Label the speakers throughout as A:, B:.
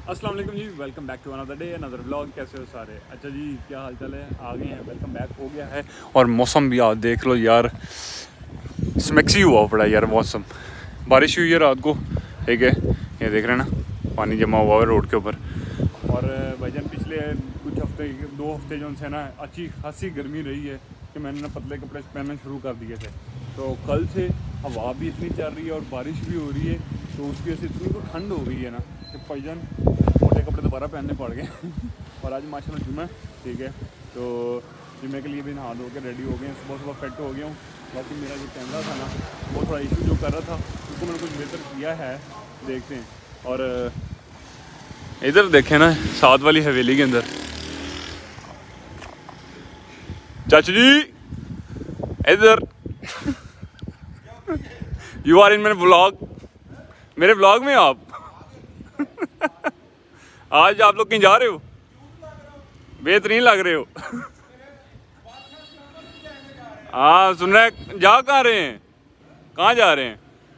A: अस्सलाम वालेकुम जी, welcome back to another day another vlog. कैसे हो सारे? अच्छा जी, क्या हाल चाल है? आ गए हैं, वेलकम बैक हो गया है। और मौसम भी आप देख लो यार, स्मैक्सी हुआ पड़ा है यार मौसम। बारिश हुई है रात को, ठीक है, ये देख रहे हैं ना, पानी जमा हुआ है रोड के ऊपर। और भाईजान पिछले कुछ हफ्ते 2 हफ्ते जो उनसे ना अच्छी खासी गर्मी रही है कि मैंने ना पतले कपड़े पहनना शुरू कर दिए थे। तो कल से हवा भी इतनी चल रही है और बारिश भी हो रही है, तो उसकी वजह से इतनी तो ठंड हो गई है ना कि भाईजान मोटे कपड़े दोबारा पहनने पड़ गए और आज माशाल्लाह जुम्मा, ठीक है, तो जुम्मे के लिए भी नहा धो के रेडी हो गए हैं, सुबह सुबह फिट हो गया हूँ। बाकी मेरा जो कैमरा था ना, वो थोड़ा इशू जो कर रहा था, उसको मैंने कुछ बेहतर किया है, देखते हैं। और इधर देखें ना, साथ वाली हवेली के अंदर चाचू जी इधर you are in my vlog, मेरे व्लॉग में आप आज आप लोग कहीं जा रहे हो? बेहतरीन लग रहे हो। हाँ सुन रहे, जा कहाँ रहे हैं? कहाँ जा रहे हैं?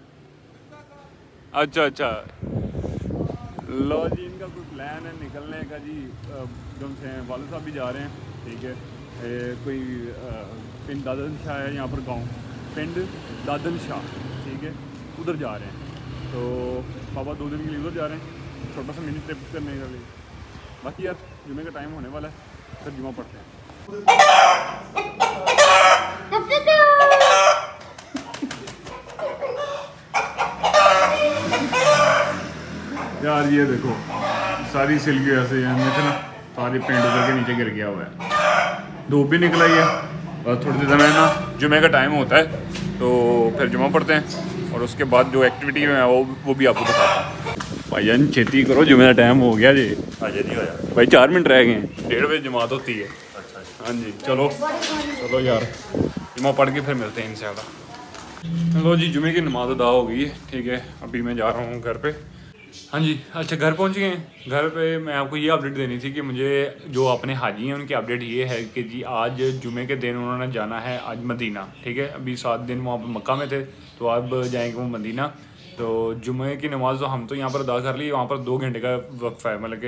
A: अच्छा अच्छा, लो जी, इनका कोई प्लान है निकलने का जी। जो से वाले साहब भी जा रहे हैं, ठीक है, कोई पिंड दादन शाह है यहाँ पर गांव, पिंड दादन शाह, ठीक है, उधर जा रहे हैं। तो पापा 2 दिन के लिए उधर जा रहे हैं, छोटा सा मिनी ट्रिप करने के लिए। बाकी यार जुम्मे का टाइम होने वाला है, फिर जुम्मा पढ़ते हैं। यार ये देखो, सारी सिल्क ऐसे थे ना, सारी पेंट उधर के नीचे गिर गया हुआ है। धूप भी निकल आई है और थोड़ी देर में ना जुम्मे का टाइम होता है, तो फिर जुम्मा पढ़ते हैं और उसके बाद जो एक्टिविटी है वो भी आपको बताता हूँ। भाईजान छेती करो, जुम्मे का टाइम हो गया जी।
B: नहीं होया
A: भाई 4 मिनट रह गए हैं, 1:30 बजे जमात होती है।
B: अच्छा
A: हाँ जी, चलो चलो यार, जुम्मा पढ़ के फिर मिलते हैं इंशाल्लाह। लो जी, जुम्मे की नमाज अदा हो गई है, ठीक है, अभी मैं जा रहा हूँ घर पे। हाँ जी, अच्छा घर पहुँच गए हैं। घर पे मैं आपको ये अपडेट देनी थी कि मुझे जो अपने हाजी हैं उनकी अपडेट ये है कि जी आज जुमे के दिन उन्होंने जाना है आज मदीना, ठीक है। अभी 7 दिन वहाँ पर मक्का में थे, तो अब जाएंगे वो मदीना। तो जुमे की नमाज़ तो हम तो यहाँ पर अदा कर ली, वहाँ पर 2 घंटे का वक्फ़ा है, मतलब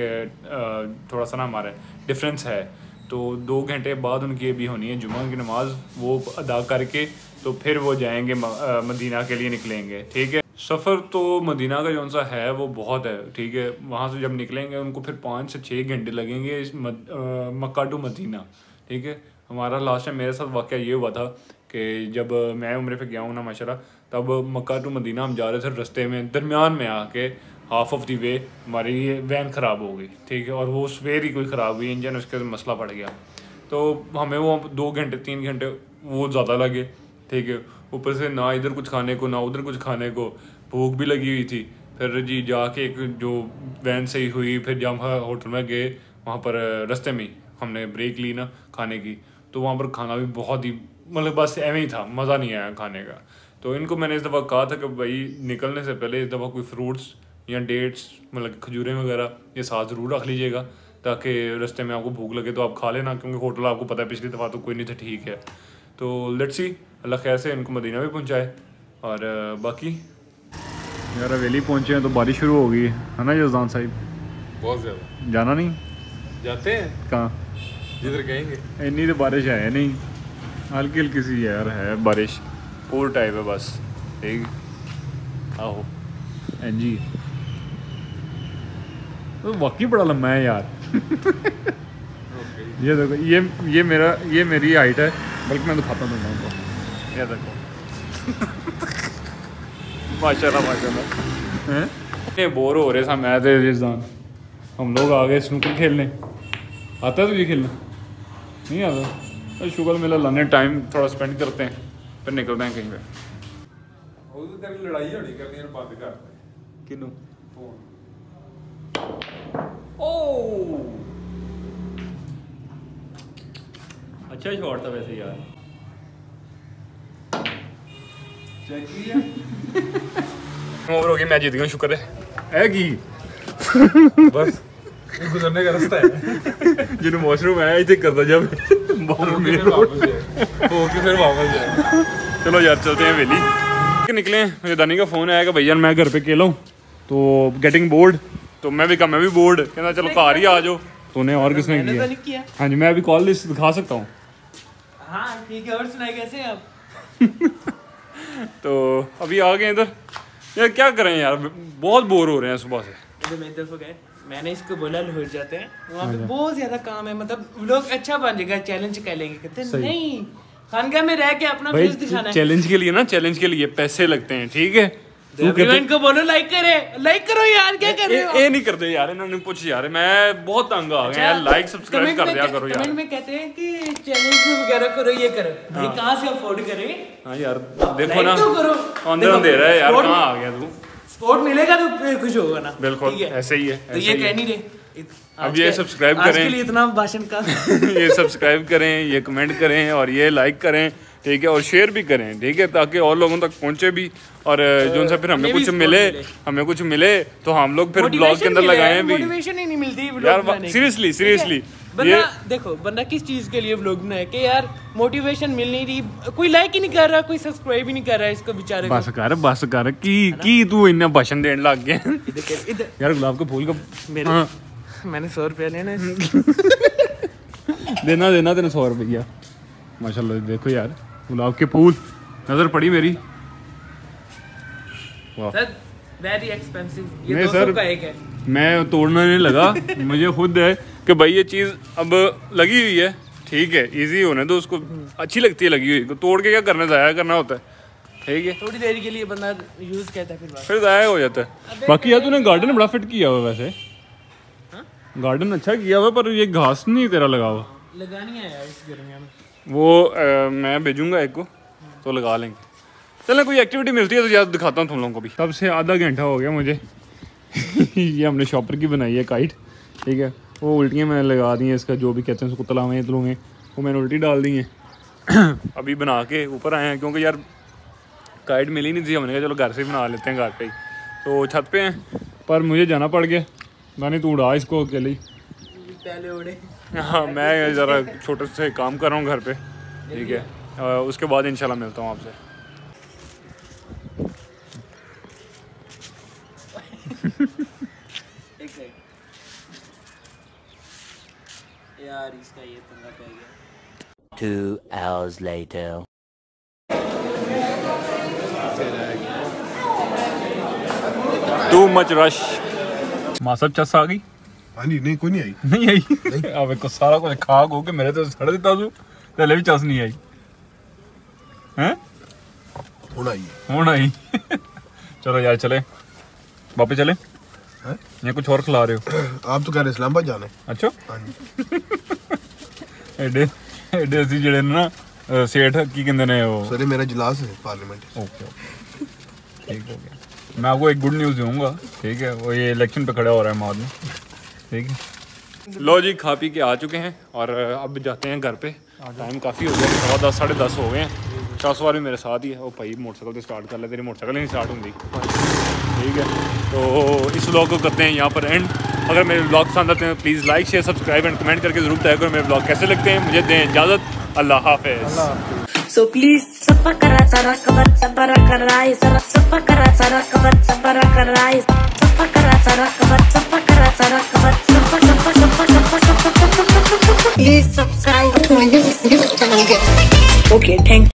A: कि थोड़ा सा ना हमारा डिफरेंस है। तो 2 घंटे बाद उनकी अभी होनी है जुमा की नमाज़, वो अदा करके तो फिर वो जाएंगे मदीना के लिए निकलेंगे, ठीक है। सफ़र तो मदीना का जौन सा है वो बहुत है, ठीक है। वहाँ से जब निकलेंगे उनको फिर 5 से 6 घंटे लगेंगे मक्का टू मदीना, ठीक है। हमारा लास्ट टाइम मेरे साथ वाक़या ये हुआ था कि जब मैं उम्र पे गया हूँ ना माशाल्लाह, तब मक्का टू मदीना हम जा रहे थे, रास्ते में दरमियान में आके हाफ ऑफ दी वे हमारी वैन ख़राब हो गई, ठीक है। और वो सवेर ही कोई ख़राब हुई इंजन, उसके मसला पड़ गया, तो हमें वो 2 घंटे 3 घंटे वो ज़्यादा लगे, ठीक है। ऊपर से ना इधर कुछ खाने को ना उधर कुछ खाने को, भूख भी लगी हुई थी। फिर जी जाके एक जो वैन सही हुई, फिर जब हम होटल में गए वहाँ पर रास्ते में हमने ब्रेक ली ना खाने की, तो वहाँ पर खाना भी बहुत ही मतलब बस एवं ही था, मज़ा नहीं आया खाने का। तो इनको मैंने इस दफ़ा कहा था कि भाई निकलने से पहले इस दफ़ा कोई फ्रूट्स या डेट्स मतलब खजूरें वगैरह ये साथ ज़रूर रख लीजिएगा, ताकि रास्ते में आपको भूख लगे तो आप खा लेना, क्योंकि होटल आपको पता है पिछली दफ़ा तो कोई नहीं था, ठीक है। तो लेट्स सी, अल्लाह खैर से इनको मदीना भी पहुंचाए। और बाकी यार हवेली पहुंचे हैं तो बारिश शुरू हो गई है ना जज़ान साहिब?
B: बहुत ज़्यादा।
A: जाना नहीं?
B: जाते हैं
A: कहाँ?
B: जिधर कहेंगे।
A: इतनी तो बारिश है नहीं, हल्की हल्की सी यार है बारिश, पूर टाइप है बस, ठीक। आहो जी, तो वाकई बड़ा लम्बा है यार। ये देखो, ये मेरी हाइट है, बल्कि मैं दिखाता हूँ उनको, ये देखो। माशाल्लाह माशाल्लाह हैं। इतने बोर हो रहे थे मैं तो रिजवान, हम लोग आ गए स्नूकर खेलने। आता है तुझे खेलना? नहीं आता? तो शुगर मेला लाने टाइम थोड़ा स्पेंड करते हैं, फिर निकलते हैं कहीं पे।
B: लड़ाई होनी करनी है, बंद कर
A: किनू
B: फोन।
A: ओ अच्छा शॉट था वैसे यार। ओवर हो गई, मैं जीत गया, शुक्र है की
B: बस गुजरने का रास्ता है।
A: जिन्होंने वॉशरूम आया इसे करता जब
B: फिर वापस जाए।
A: चलो यार चलते हैं वेली। निकले, मुझे दानी का फ़ोन आया कि भैया मैं घर पे अकेला हूँ, तो गेटिंग बोर्ड, तो मैं भी कहा मैं भी बोर्ड, कहना चलो कार ही आ जाओ। तूने और किसने किया? हाँ जी, मैं अभी कॉल लिस्ट दिखा सकता हूँ।
C: हाँ ठीक है, और सुनाए कैसे हैं आप?
A: तो अभी आ गए इधर। यार क्या करें यार, बहुत बोर हो रहे हैं सुबह से।
C: इधर मेरी तरफ गए, मैंने इसको बोला लाहौर जाते हैं, वहाँ पे बहुत ज्यादा काम है, मतलब लोग अच्छा बन जाएगा, चैलेंज कर लेंगे। कहते हैं नहीं, खानका में रह के अपना फेस दिखाना है।
A: चैलेंज के लिए ना, चैलेंज के लिए पैसे लगते हैं, ठीक है।
C: एवरीवन को बोलो लाइक करे, लाइक करो यार, क्या कर रहे हो?
A: ये नहीं करते यार, इन्होंने पूछ यार, मैं बहुत तंग आ गया यार। लाइक सब्सक्राइब कर दिया करो यार।
C: कमेंट में कहते हैं कि चैलेंज वगैरह करो, ये करो। भाई कहाँ से अफोर्ड करें?
A: हाँ यार देखो ना,
C: तो करो,
A: अंदर अंधेरा है यार, कहाँ आ गया तू?
C: सपोर्ट मिलेगा तो फिर खुश होगा ना।
A: बिल्कुल ऐसे ही है।
C: तो ये कह नहीं रहे,
A: अब ये सब्सक्राइब करें,
C: आज के लिए इतना भाषण का
A: ये सब्सक्राइब करें, ये कमेंट करें और ये लाइक करें, ठीक है, और शेयर भी करें, ठीक है, ताकि और लोगों तक पहुंचे भी। और जो से फिर हमें कुछ मिले तो हम लोग फिर ब्लॉग के अंदर लगाएं भी।
C: मोटिवेशन ही नहीं मिलती
A: यार, सीरियसली
C: बंदा देखो, बंदा किस चीज के लिए व्लॉग बनाए कि यार मोटिवेशन मिल नहीं रही, कोई लाइक ही नहीं कर रहा, कोई सब्सक्राइब ही नहीं कर रहा, इसको बेचारे
A: बस कर की तू इतना भाषण देने लग गया।
C: इधर
A: यार गुलाब के फूल का
C: मैंने 100 रुपया लेना
A: देना तेने 100 रुपया। माशाल्लाह देखो यार, गुलाब के फूल नजर पड़ी मेरी।
C: वेरी एक्सपेंसिव, ये
A: नहीं
C: 200
A: सर,
C: का एक है।
A: मैं तोड़ना नहीं लगा, मुझे खुद है कि भाई ये चीज़ अब लगी हुई है, ठीक है, इजी होने तो उसको अच्छी लगती है लगी हुई को, तोड़ के क्या करना, ज़ाया करना होता है, ठीक है।
C: थोड़ी देर के लिए बंदा यूज करता है,
A: फिर ज़ाया हो जाता है। बाकी यार तूने गार्डन बड़ा फिट किया हुआ वैसे, गार्डन अच्छा किया हुआ, पर ये घास नहीं तेरा लगा हुआ।
C: लगानी है यार इस गर्मियों में।
A: वो मैं भेजूंगा एक को, तो लगा लेंगे। चलो कोई एक्टिविटी मिलती है तो यार दिखाता हूँ तुम लोगों को भी। तब से आधा घंटा हो गया मुझे ये हमने शॉपर की बनाई है काइट, ठीक है, वो उल्टियाँ मैंने लगा दी हैं, इसका जो भी कहते हैं उसको तलावें तलुएँ, वो मैंने उल्टी डाल दी हैं। अभी बना के ऊपर आए हैं, क्योंकि यार काइट मिली नहीं थी, हमने कहा चलो घर से ही बना लेते हैं, घर पे ही। तो छत पे हैं, पर मुझे जाना पड़ गया। मैंने तू उड़ा इसको अकेले ही,
C: पहले उड़े।
A: हाँ, मैं ज़रा छोटे से काम कर रहा हूँ घर पे, ठीक है, उसके बाद इंशाल्लाह मिलता हूँ आपसे।
C: यार इसका ये पंगा पड़ गया।
D: 2 hours later.
A: Too much rush. माँ सब चस आ गई?
B: हाँ जी, नहीं कोई नहीं आई।
A: नहीं आई? अब एक सारा कुछ खा खो के मेरे तो सड़ देता तू, पहले भी चस नहीं आई हैं? होना आई चलो यार चले, वापस चले। ये कुछ और खिला रहे हो?
B: आप तो कह रहे इस्लामाबाद जाने।
A: अच्छा एडे ਅਸੀਂ ਜਿਹੜੇ ਨਾ सेठ की कहते हैं वो।
B: सर मेरा इजलास है पार्लियामेंट।
A: ओके ठीक हो गया। मैं आपको एक गुड न्यूज़ दूंगा, ठीक है, वो ये इलेक्शन पे खड़ा हो रहा है माद में, ठीक है। लो जी, खा पी के आ चुके हैं और अब जाते हैं घर पे। टाइम काफ़ी हो गया, 10 साढ़े 10 हो गए हैं। शासवार भी मेरे साथ ही है। वो भाई मोटरसाइकिल तो स्टार्ट कर ले, तेरी मोटरसाइकिल नहीं स्टार्ट होंगी, ठीक है। तो इस व्लॉग को करते हैं यहाँ पर एंड। अगर मेरे व्लॉग पसंद आते हैं please like share subscribe and comment करके जरूर तय करो मेरे व्लॉग कैसे लगते हैं। मुझे दें इजाज़त, अल्लाह हाफिज़।
E: So please sapakara sarakabat sabarakarai sapakara sarakabat sabarakarai sapakara sarakabat please subscribe to my YouTube channel. Okay, thank you.